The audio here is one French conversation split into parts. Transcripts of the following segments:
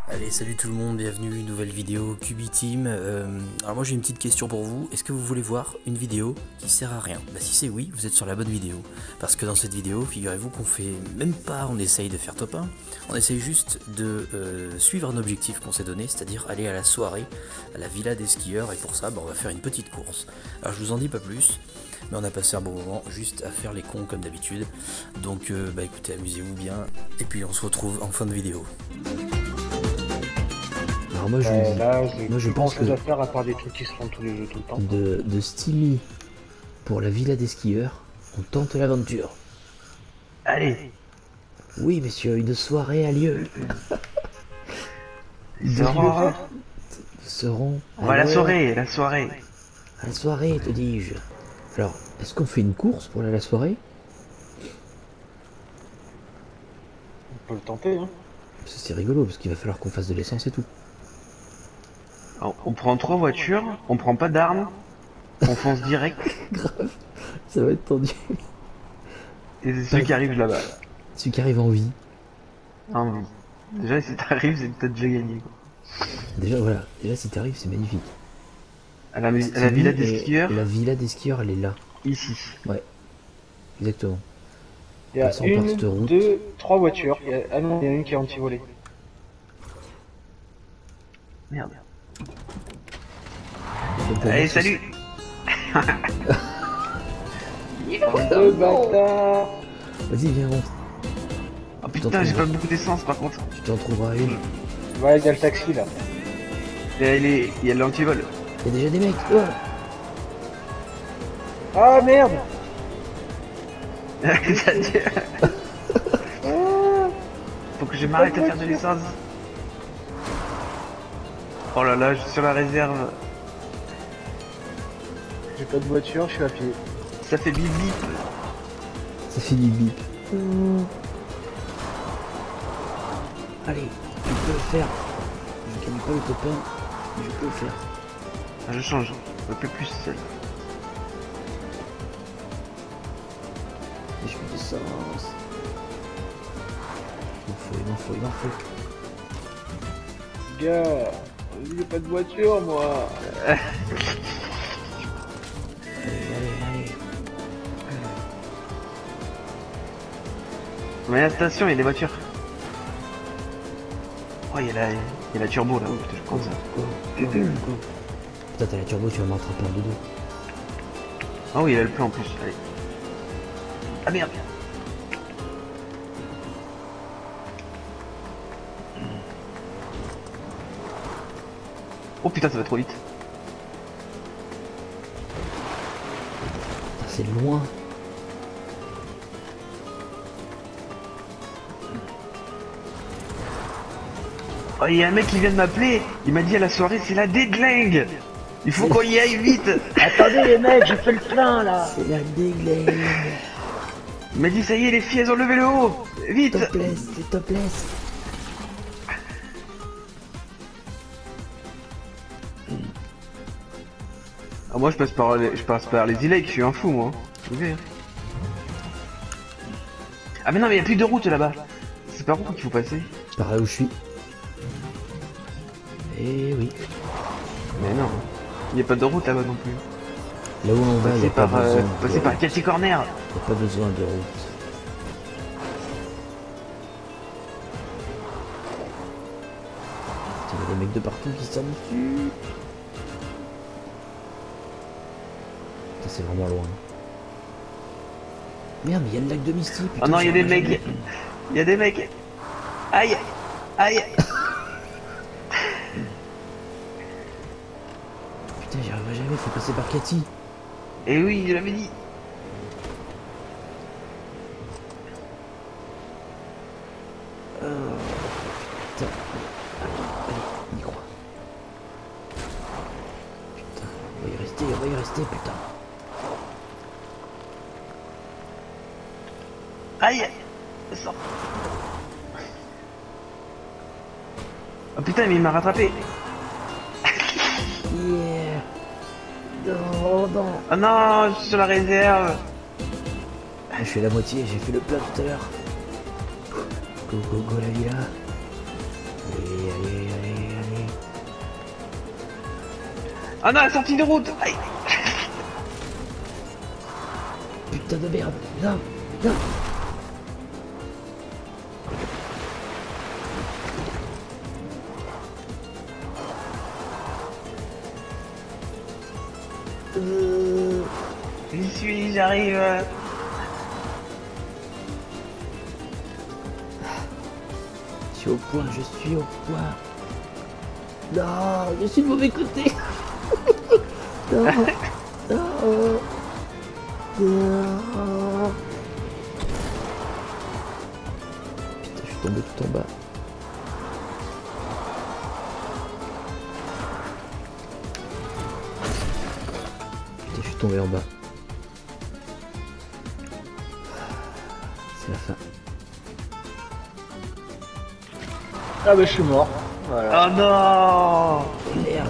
Allez, salut tout le monde, bienvenue, une nouvelle vidéo Cubiteam. Alors moi j'ai une petite question pour vous, est-ce que vous voulez voir une vidéo qui sert à rien? Bah si c'est oui, vous êtes sur la bonne vidéo. Parce que dans cette vidéo, figurez-vous qu'on fait même pas, on essaye de faire top 1, on essaye juste de suivre un objectif qu'on s'est donné, c'est-à-dire aller à la soirée, à la villa des skieurs, et pour ça, bah, on va faire une petite course. Alors je vous en dis pas plus, mais on a passé un bon moment juste à faire les cons comme d'habitude. Donc bah écoutez, amusez-vous bien, et puis on se retrouve en fin de vidéo. Alors moi je pense que à faire à part des trucs qui se font tous les jeux tout le temps. de Steamy pour la villa des skieurs, on tente l'aventure. Allez, Oui messieurs, une soirée a lieu. Nous Seront on va à la soirée, la soirée. à la soirée te dis-je. Alors, est-ce qu'on fait une course pour aller à la soirée? On peut le tenter, hein. Ça c'est rigolo parce qu'il va falloir qu'on fasse de l'essence et tout. Alors, on prend 3 voitures, on prend pas d'armes, on fonce direct, Grave, ça va être tendu. et c'est ceux qui arrivent là-bas. Celui qui arrive en vie. Ah oui. Déjà, si t'arrives, c'est peut-être déjà gagné, quoi. Déjà voilà, déjà si t'arrives c'est magnifique. À la Steamy villa des et skieurs, La villa des skieurs elle est là. ici. Ouais, exactement. Il y a Passons par cette une, route. 2, 3 voitures. Ah non, il y en a une qui est anti-volée. Merde. Donc, pour Allez, moi, ce- salut. Deux bâtards. Vas-y viens rentre. Oh putain, j'ai pas beaucoup d'essence par contre. Tu t'en trouveras une. Ouais, il y a le taxi là. Il y a l'antivol. Il y a déjà des mecs. Oh Ah merde. Faut que je m'arrête à faire de l'essence. Oh là là, je suis sur la réserve. J'ai pas de voiture, je suis à pied. Ça fait bip bip. ça fait du bip. Allez, tu peux le faire. Je gagne pas le copain, mais je peux le faire. Ah, je change, un peu plus seul. Et je fais d'essence. Il m'en faut. Gars, j'ai pas de voiture moi. Allez. Mais à la station, il y a des voitures. Oh, il y a la turbo là. Putain, je prends ça. Go. Putain, t'as la turbo, tu vas me rattraper en dodo. Ah oui, il a le plan en plus. Allez. Ah merde. Oh putain, ça va trop vite. Putain, c'est loin. Oh, il y a un mec qui vient de m'appeler. Il m'a dit à la soirée, c'est la deadline. Il faut qu'on y aille vite. Attendez les mecs, j'ai fait le plein là. C'est la déglingue. Il m'a dit, ça y est, les filles, elles ont levé le haut. Vite. Topless, c'est topless. Ah, moi, je passe par les îles, je suis un fou, moi. Vous savez, hein. Ah mais non, mais il y a plus de route là-bas. C'est par où qu'il faut passer? Par là où je suis. Eh oui. Mais non, il n'y a pas de route là-bas non plus. Là où on va, il n'y a pas besoin Passer par Cathy Corner. y a pas besoin de route. Il y a des mecs de partout qui s'en dessus. Ça c'est vraiment loin. Merde, mais il y a le lac de Misty. Oh putain, non, il y a des j'arriverai mecs. jamais. Il y a des mecs. Aïe. Aïe. Putain, j'y arriverai jamais, faut passer par Cathy. Et oui, je l'avais dit. Putain. Allez, on y croit. Putain, on va y rester, putain. Aïe. Sors. Oh putain, mais il m'a rattrapé. Yeah. Non. Oh non, je suis sur la réserve. Ah, je fais la moitié, j'ai fait le plein tout à l'heure. Go la villa. Allez, Ah non, la sortie de route. Aïe. Putain de merde. Non, non. J'y suis, j'arrive. Je suis au point, je suis au point. Non, je suis de mauvais côté. Non, non, non. Putain, je suis tombé tout en bas. Putain, je suis tombé en bas. C'est la fin. Ah bah je suis mort. Voilà. Oh non. Merde.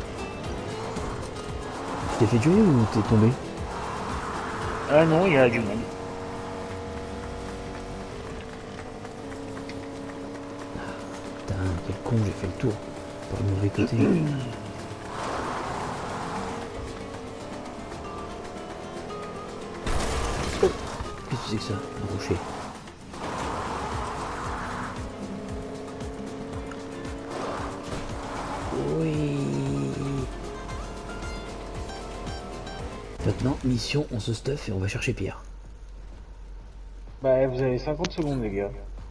Tu t'es fait tuer ou t'es tombé? Ah non, il y a du monde. Putain, quel con, j'ai fait le tour. Par le mauvais côté. Oh, qu'est-ce que c'est que ça? Un rocher. Oui. Maintenant, mission, on se stuff et on va chercher Pierre. Bah vous avez 50 secondes les gars.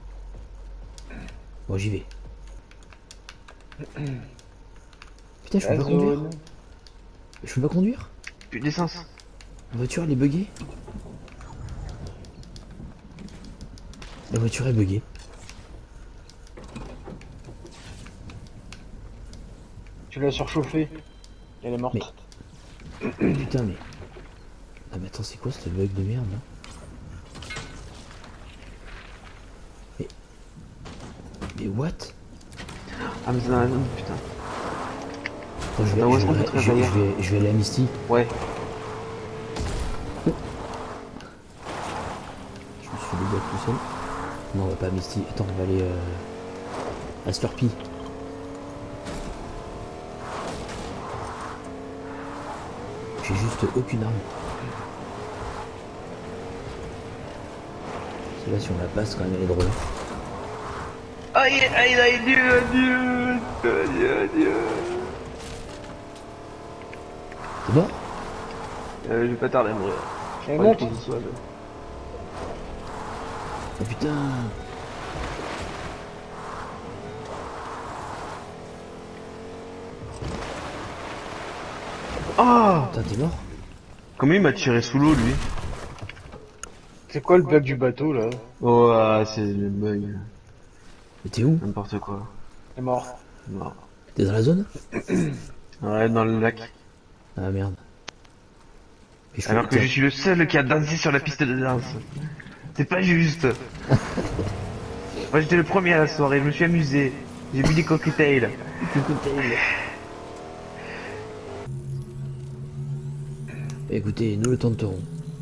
Bon, j'y vais. Putain, je peux La pas conduire. zone. Je peux pas conduire? Plus d'essence. La voiture, elle est buggée. La voiture est buggée. Tu l'as surchauffée. Elle est morte. Mais- Putain, mais... Ah mais attends, c'est quoi ce bug de merde là? Mais what? Ah mais c'est dans la zone, putain. Attends, je vais, Attends, où est-ce je qu'on vais- peut te je- réveiller je vais aller à Misty. Ouais. Je me suis dégoûté tout seul. Non, on va pas à Misty. Attends, on va aller à Slurpee. J'ai juste aucune arme. Celle-là, si on la passe, quand même, elle est drôle. Aïe, aïe, aïe, adieu, adieu, adieu, adieu. T'es mort? Je vais pas tarder à mourir. Elle Pas monte. du tout, ce soit, là. Oh putain! Oh. Putain, t'es mort? Comment il m'a tiré sous l'eau, lui? C'est quoi le bug du bateau là? Oh, c'est le bug. Mais t'es où? N'importe quoi. Elle est mort. Non. T'es dans la zone? Ouais, dans le lac. Ah merde. Mais Alors que je suis le seul qui a dansé sur la piste de danse. C'est pas juste. Moi j'étais le premier à la soirée, je me suis amusé. J'ai bu des cocktails. Écoutez, nous le tenterons.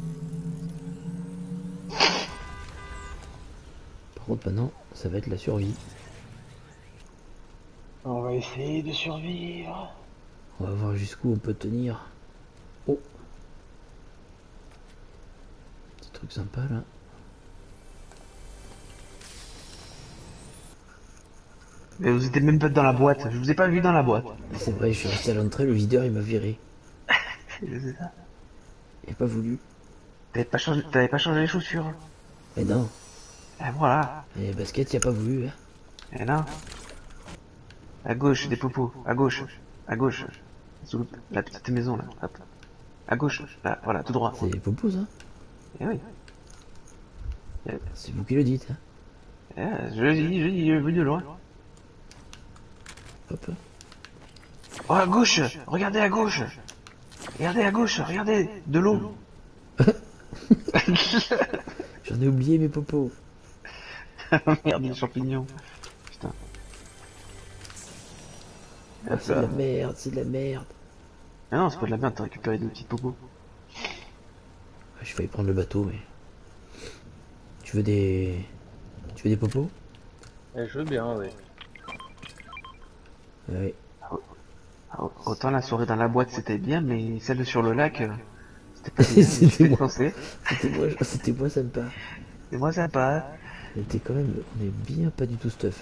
Par contre, maintenant, ça va être la survie. On va essayer de survivre. On va voir jusqu'où on peut tenir. Oh! Petit truc sympa là. Mais vous étiez même pas dans la boîte, je vous ai pas vu dans la boîte. C'est vrai, je suis resté à l'entrée, le videur il m'a viré. C'est ça. Il a pas voulu. T'avais pas changé les chaussures. Mais non. Et voilà. Et les baskets, il a pas voulu. Hein. Et là. À gauche, des popos. À gauche. À gauche. Sous la petite maison là. Hop. À gauche. Là, voilà, tout droit. C'est les popos, hein. Eh oui. C'est vous qui le dites. Hein. Je dis, je vu de loin. Hop. Oh, à gauche. Regardez à gauche. Regardez à gauche, regardez. De l'eau. J'en ai oublié mes popos. Merde, les champignons. Putain. Ah, c'est de la merde, c'est de la merde. Ah non, c'est pas de la merde, t'as récupéré des petites popos. J'ai failli prendre le bateau, mais... Tu veux des... Tu veux des popos? Je veux bien, oui. Ouais. Ah, oh. Autant la soirée dans la boîte c'était bien, mais celle sur le lac, c'était pas bien. C'était moi. Pensé. C'était moi sympa. C'est moi sympa. On était quand même, on est bien pas du tout stuff.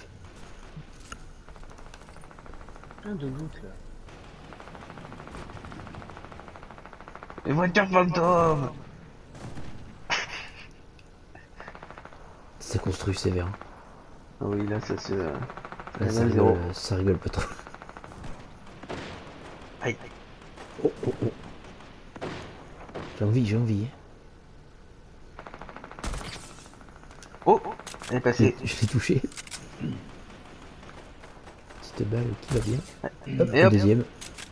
Plein de loot là. Les voitures fantômes. Ça construit sévère. Ah oui, là ça se. Là, ça rigole pas trop. Aïe. Oh, oh, oh. J'ai envie. Oh, elle est passée. Je l'ai touché. Petite balle qui va bien. Hop, Et un hop. deuxième.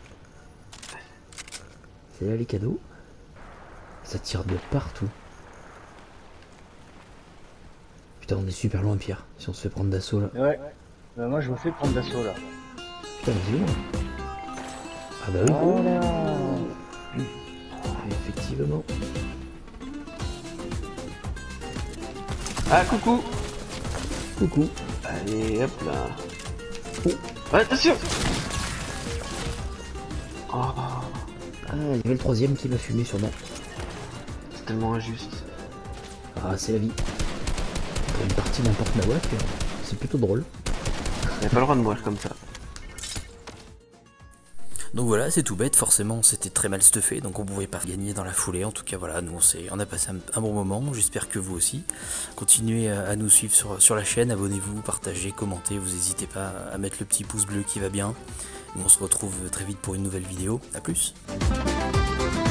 C'est là les cadeaux. Ça tire de partout. Putain, on est super loin, Pierre. Si on se fait prendre d'assaut là. Ouais. Bah, moi je me fais prendre d'assaut là. Putain, vas-y, loin. Ah bah oui. Voilà. Effectivement. Ah, coucou. Coucou. Allez, hop là. Oh. Attention. Oh, Ah, il y avait le troisième qui m'a fumé sûrement. c'est tellement injuste. Ah, c'est la vie. Pour une partie n'importe la WAC, c'est plutôt drôle. Il a pas le droit de mourir comme ça. Donc voilà, c'est tout bête, forcément c'était très mal stuffé, donc on pouvait pas gagner dans la foulée. En tout cas voilà, nous on a passé un bon moment, j'espère que vous aussi. Continuez à nous suivre sur la chaîne, abonnez-vous, partagez, commentez, vous n'hésitez pas à mettre le petit pouce bleu qui va bien. Nous on se retrouve très vite pour une nouvelle vidéo, à plus.